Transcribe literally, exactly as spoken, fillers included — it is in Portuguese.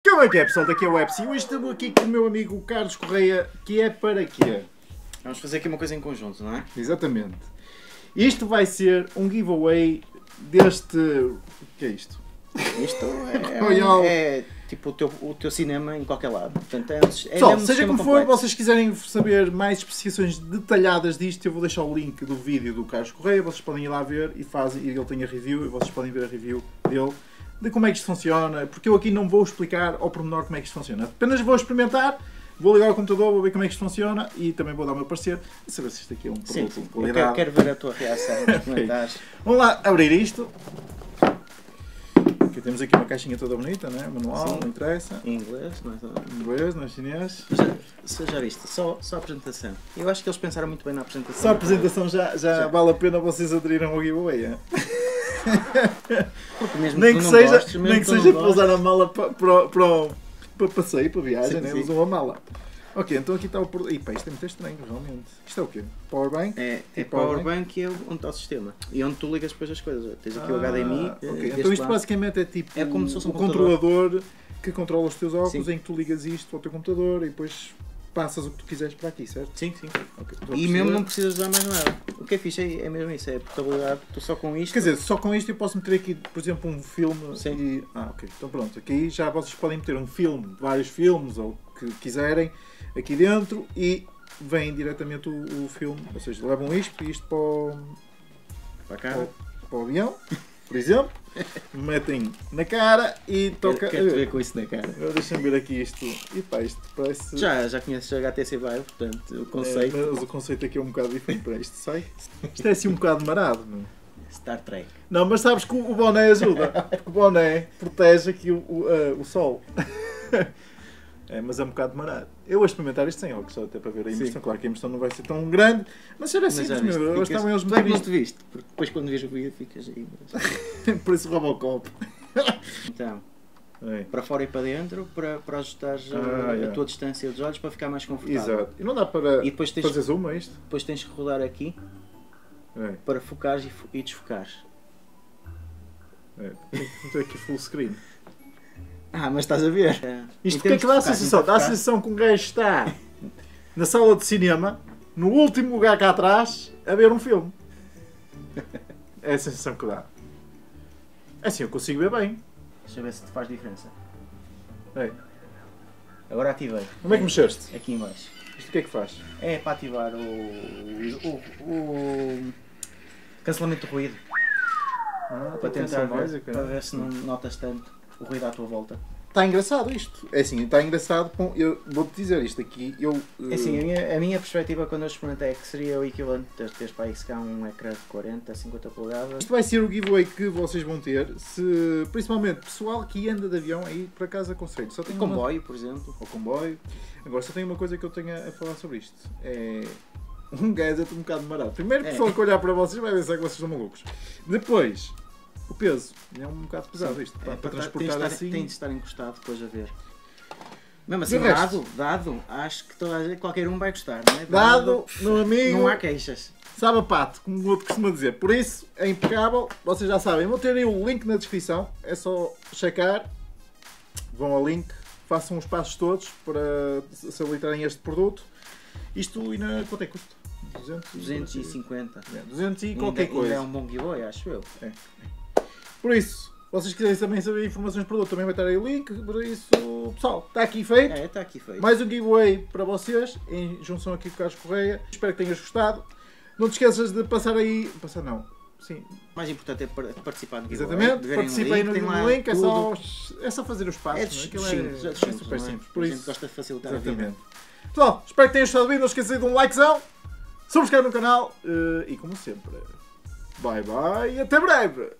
Como é que é, pessoal? Daqui é o Epsi. Hoje estamos aqui com o meu amigo Carlos Correia, que é para quê? Vamos fazer aqui uma coisa em conjunto, não é? Exatamente. Isto vai ser um giveaway deste... O que é isto? Isto é, um, é tipo o teu, o teu cinema em qualquer lado. Portanto, é, é pessoal, seja como for, complexo. vocês quiserem saber mais especificações detalhadas disto, eu vou deixar o link do vídeo do Carlos Correia, vocês podem ir lá ver e fazem, e ele tem a review, e vocês podem ver a review dele, de como é que isto funciona, porque eu aqui não vou explicar ao pormenor como é que isto funciona. Apenas vou experimentar, vou ligar o computador, vou ver como é que isto funciona e também vou dar o meu parecer e saber se isto aqui é um produto sim, de sim. qualidade. Eu quero, quero ver a tua reação, okay. Comentários. Vamos lá abrir isto. Aqui temos aqui uma caixinha toda bonita, né? Manual, sim. Não interessa. Em inglês, não é? Em inglês, não é chinês. Já, já viste? Só, só a apresentação. Eu acho que eles pensaram muito bem na apresentação. Só a apresentação já, já, já. Vale a pena vocês aderirem ao giveaway, é? Mesmo nem que, que seja, gostes, nem que seja para usar a mala para, para, para, para passeio, para viagem, sim, né? Sim. Usam a mala. Ok, então aqui está o produto. Ih, pá, isto é muito estranho, realmente. Isto é o quê? Powerbank? É, é tipo Powerbank e é onde está o sistema. E onde tu ligas depois as coisas. Tens aqui ah, o H D M I. Okay. Então isto lado. Basicamente é tipo é como se fosse um o controlador que controla os teus óculos, sim. Em que tu ligas isto ao teu computador e depois passas o que tu quiseres para aqui, certo? Sim, sim. Okay. E mesmo não precisas usar mais nada. O que é fixe é, é mesmo isso, é a portabilidade. Tu só com isto... Quer dizer, só com isto eu posso meter aqui, por exemplo, um filme. Sim. E... Ah, ok. Então pronto. Aqui já vocês podem meter um filme, vários filmes ou o que quiserem aqui dentro e vem diretamente o, o filme. Ou seja, levam isto e isto para o, para, cá. para, o, para o avião, por exemplo. Metem na cara e toca. Quero ver com isso na cara. Deixa-me ver aqui isto. E pá, isto parece. Já, já conheces o H T C Vive, portanto, o conceito. É, mas o conceito aqui é um bocado diferente para isto, sai? Isto é assim um bocado marado, não? Star Trek. Não, mas sabes que o boné ajuda. Porque o boné protege aqui o, o, uh, o sol. É, mas é um bocado marado. Eu vou experimentar isto sem óculos, só até para ver a imersão. Claro que a imersão não vai ser tão grande, mas será simples, meu. Eu estava eles meterem. Mas tu viste, porque depois quando vês o vídeo ficas aí. Mas... Por isso Robocop. Então, é. Para fora e para dentro, para, para ajustar ah, a, yeah. a tua distância dos olhos para ficar mais confortável. Exato. E não dá para e depois tens, fazer zoom a isto? Depois tens que rodar aqui é. Para focares e, e desfocares. É. Tem aqui full screen. Ah, mas estás a ver? É. Isto o que é que dá a sensação? Dá a sensação que um gajo está na sala de cinema, no último lugar cá atrás, a ver um filme. É a sensação que dá. É assim, eu consigo ver bem. Deixa eu ver se te faz diferença. É. Agora ativei. Como é que mexeste? Aqui em baixo. Isto o que é que faz? É para ativar o, o, o cancelamento do ruído. Ah, para tentar ver, mais, para ver se não notas tanto o ruído à tua volta. Está engraçado isto. É assim, está engraçado. Com, eu vou-te dizer isto aqui. Eu, uh... é assim, a minha, a minha perspectiva quando eu experimentei é que seria o equivalente de teres para aí se cá um ecrã de quarenta, cinquenta polegadas. Isto vai ser o giveaway que vocês vão ter, se, principalmente pessoal que anda de avião, aí para casa aconselho. Só tem o comboio, uma... por exemplo. Ou comboio. Agora só tem uma coisa que eu tenho a falar sobre isto. É um gadget um bocado barato. Primeiro, o pessoal é. Que olhar para vocês vai pensar que vocês são malucos. Depois, o peso. É um bocado pesado. Sim. Isto. Para, é, para transportar tem de, estar, assim... tem de estar encostado depois a ver. Mesmo assim, dado, dado, acho que toda, qualquer um vai gostar, não é? Dado, dado meu amigo... Não há queixas. Sabe a pato, como o outro costuma dizer. Por isso, é impecável. Vocês já sabem. Vou ter aí o link na descrição. É só checar. Vão ao link. Façam os passos todos para se habilitarem este produto. Isto ainda quanto é que custa? duzentos e cinquenta. É, duzentos e qualquer ainda, coisa. Ainda é um bom giveaway, acho eu. É. Por isso, se vocês quiserem também saber informações do produto, também vai estar aí o link. Por isso, pessoal, está aqui feito. É, está aqui feito. Mais um giveaway para vocês, em junção aqui com o Carlos Correia. Espero que tenhas gostado. Não te esqueças de passar aí... Passar não. Sim. O mais importante é participar no giveaway. Exatamente, participem no, no link, é só, é só fazer os passos. É, de, não é? simples, é, é, simples, é super não é? simples. Por isso, gosta de facilitar exatamente. A vida. Pessoal, espero que tenhas gostado do vídeo. Não esqueças de um likezão, subscreve no canal e, como sempre, bye bye e até breve.